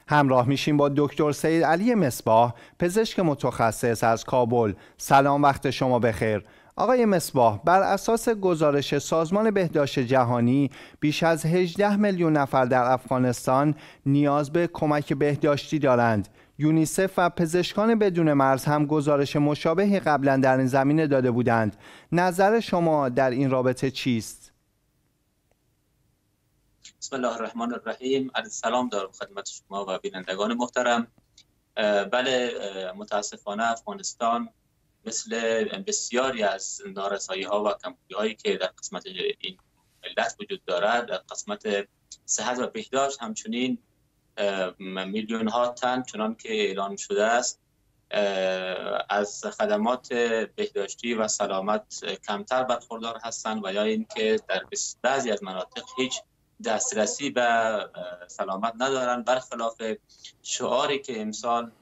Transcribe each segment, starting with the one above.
همراه میشیم با دکتر سید علی مصباح، پزشک متخصص از کابل. سلام، وقت شما بخیر. آقای مصباح، بر اساس گزارش سازمان بهداشت جهانی بیش از 18 میلیون نفر در افغانستان نیاز به کمک بهداشتی دارند. یونیسف و پزشکان بدون مرز هم گزارش مشابهی قبلا در این زمینه داده بودند. نظر شما در این رابطه چیست؟ بسم الله الرحمن الرحیم. عرض سلام دارم خدمت شما و بینندگان محترم. بله، متاسفانه افغانستان مثل بسیاری از نارسایی ها و کمبودی هایی که در قسمت این ملت وجود دارد، در قسمت صحت و بهداشت همچنین میلیون ها تن چنان که اعلان شده است از خدمات بهداشتی و سلامت کمتر برخوردار هستند و یا اینکه در بعضی از مناطق هیچ دسترسی به سلامت ندارند، برخلاف شعاری که امسال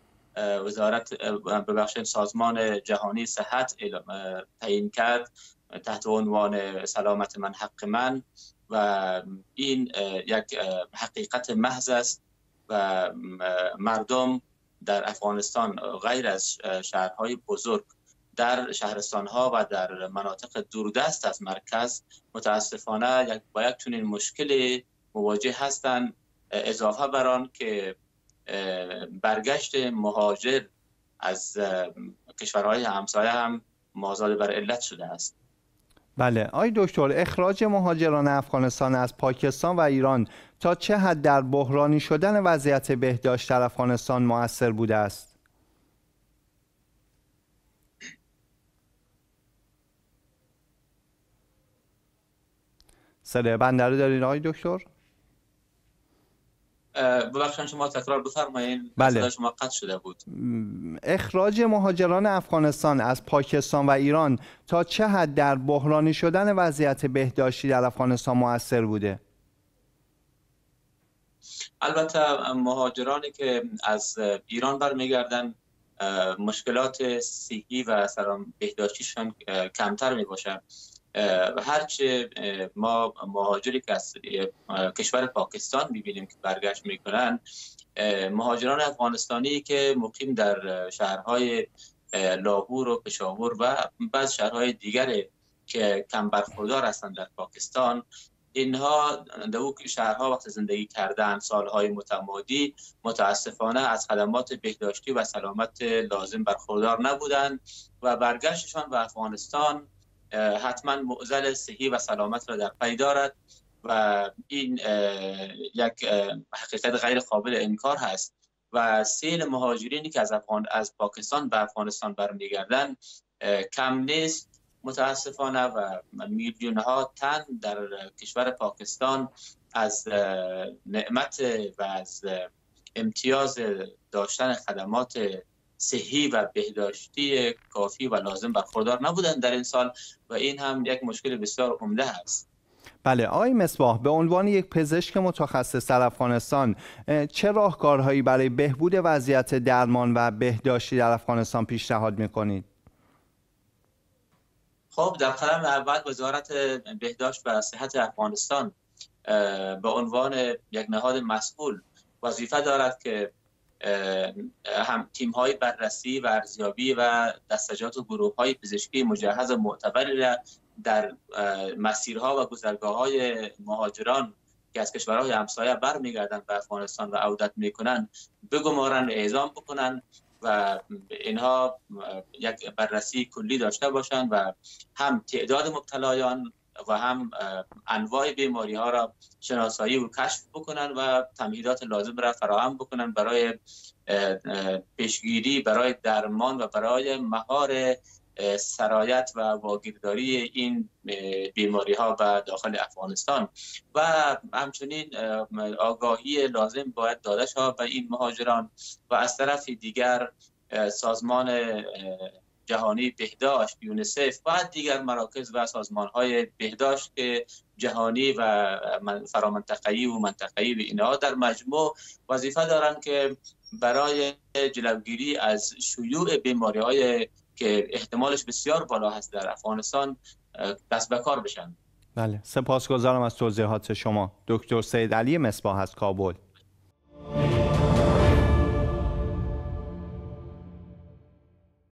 سازمان جهانی صحت تعیین کرد تحت عنوان سلامت من حق من، و این یک حقیقت محض است و مردم در افغانستان غیر از شهرهای بزرگ، در شهرستانها و در مناطق دوردست از مرکز متاسفانه با یک چنین مشکل مواجه هستند، اضافه بر آن که برگشت مهاجر از کشورهای همسایه هم مازاد بر علت شده است. بله، آقای دکتر، اخراج مهاجران افغانستان از پاکستان و ایران تا چه حد در بحرانی شدن وضعیت بهداشت در افغانستان مؤثر بوده است؟ صدای بنده رو دارید آقای دکتر؟ ببخشید شما تکرار بفرمایید. بله. صدای شما قطع شده بود. اخراج مهاجران افغانستان از پاکستان و ایران تا چه حد در بحرانی شدن وضعیت بهداشتی در افغانستان مؤثر بوده؟ البته مهاجرانی که از ایران برمیگردن مشکلات صحی و سلام بهداشتیشان کمتر می باشه. هرچه ما مهاجری که از کشور پاکستان می‌بینیم که برگشت میکنن، مهاجران افغانستانی که مقیم در شهرهای لاهور و پشاور و بعض شهرهای دیگر که کم برخوردار هستند در پاکستان، اینها در اون شهرها وقت زندگی کردن سالهای متمادی متاسفانه از خدمات بهداشتی و سلامت لازم برخوردار نبودند و برگشتشان به افغانستان حتما معضل صحی و سلامت را در پی دارد و این یک حقیقت غیر قابل انکار هست و سیل مهاجرینی که از پاکستان به افغانستان برمیگردند کم نیست متاسفانه و میلیون ها تن در کشور پاکستان از نعمت و از امتیاز داشتن خدمات صحی و بهداشتی کافی و لازم برخوردار نبودند در این سال و این هم یک مشکل بسیار عمده است. بله، آقای مصباح، به عنوان یک پزشک متخصص در افغانستان چه راهکارهایی برای بهبود وضعیت درمان و بهداشتی در افغانستان پیشنهاد می‌کنید؟ خب، در قدم اول وزارت بهداشت و صحت افغانستان به عنوان یک نهاد مسئول وظیفه دارد که هم تیم‌های بررسی و ارزیابی و دستجات و گروه‌های پزشکی مجهز و معتبری را در مسیرها و گذرگاه‌های مهاجران که از کشورهای همسایه برمیگردند به افغانستان و عودت می‌کنند بگمارند، اعزام بکنند و اینها یک بررسی کلی داشته باشند و هم تعداد مبتلایان و هم انواع بیماری ها را شناسایی و کشف بکنن و تمهیدات لازم را فراهم بکنن برای پیشگیری، برای درمان و برای مهار سرایت و واگیرداری این بیماری ها به داخل افغانستان و همچنین آگاهی لازم باید داده شود به این مهاجران و از طرف دیگر سازمان جهانی بهداشت، یونیسف و دیگر مراکز و سازمان‌های بهداشت که جهانی و فرامنطقه‌ای و منطقه‌ای و اینها در مجموع وظیفه دارند که برای جلوگیری از شیوع بیماری‌های که احتمالش بسیار بالا هست در افغانستان دست به کار بشن. بله، سپاسگزارم از توضیحات شما. دکتر سید علی مصباح از کابل.